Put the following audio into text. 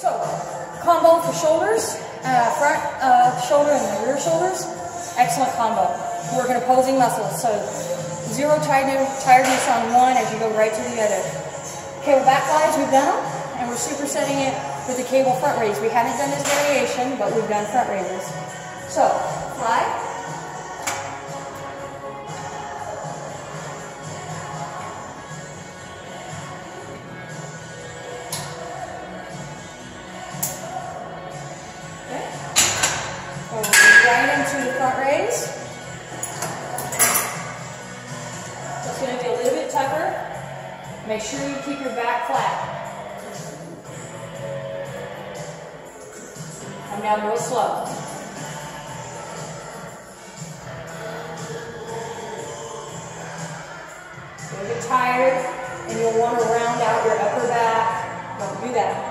So, combo for shoulders, front shoulder and rear shoulders. Excellent combo. We're going to opposing muscles. So, zero tiredness on one as you go right to the other. Cable back flies, we've done them, and we're supersetting it with the cable front raise. We haven't done this variation, but we've done front raises. So, fly. Right into the front raise. So it's going to be a little bit tougher. Make sure you keep your back flat. Come down real slow. You'll get tired and you'll want to round out your upper back. Don't do that.